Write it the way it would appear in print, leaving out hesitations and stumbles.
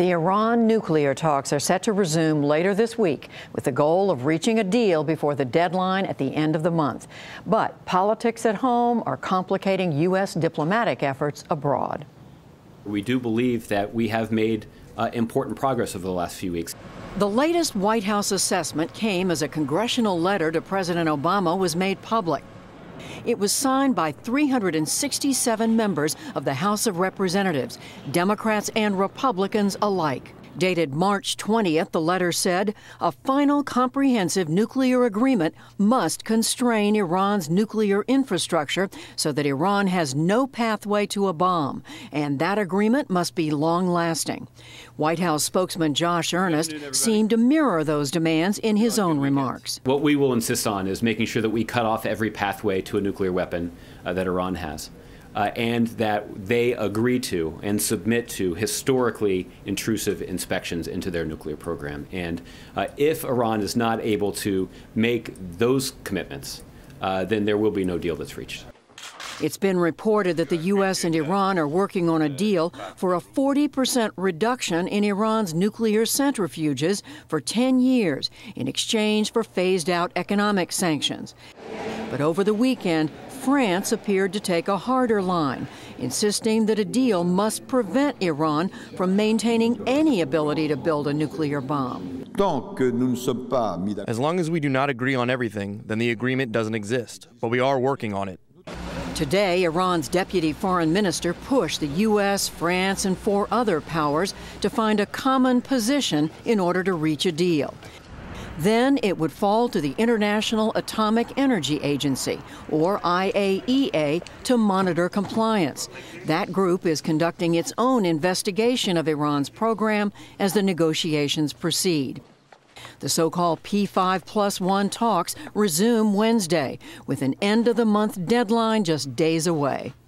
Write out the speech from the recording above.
The Iran nuclear talks are set to resume later this week with the goal of reaching a deal before the deadline at the end of the month. But politics at home are complicating U.S. diplomatic efforts abroad. We do believe that we have made important progress over the last few weeks. The latest White House assessment came as a congressional letter to President Obama was made public. It was signed by 367 members of the House of Representatives, Democrats and Republicans alike. Dated March 20th, the letter said, a final comprehensive nuclear agreement must constrain Iran's nuclear infrastructure so that Iran has no pathway to a bomb, and that agreement must be long-lasting. White House spokesman Josh Earnest seemed to mirror those demands in his own remarks. What we will insist on is making sure that we cut off every pathway to a nuclear weapon that Iran has. And that they agree to and submit to historically intrusive inspections into their nuclear program. And if Iran is not able to make those commitments, then there will be no deal that's reached. It's been reported that the U.S. and Iran are working on a deal for a 40% reduction in Iran's nuclear centrifuges for 10 years in exchange for phased-out economic sanctions. But over the weekend, France appeared to take a harder line, insisting that a deal must prevent Iran from maintaining any ability to build a nuclear bomb. As long as we do not agree on everything, then the agreement doesn't exist, but we are working on it. Today, Iran's deputy foreign minister pushed the U.S., France, and 4 other powers to find a common position in order to reach a deal. Then it would fall to the International Atomic Energy Agency, or IAEA, to monitor compliance. That group is conducting its own investigation of Iran's program as the negotiations proceed. The so-called P5+1 talks resume Wednesday, with an end-of-the-month deadline just days away.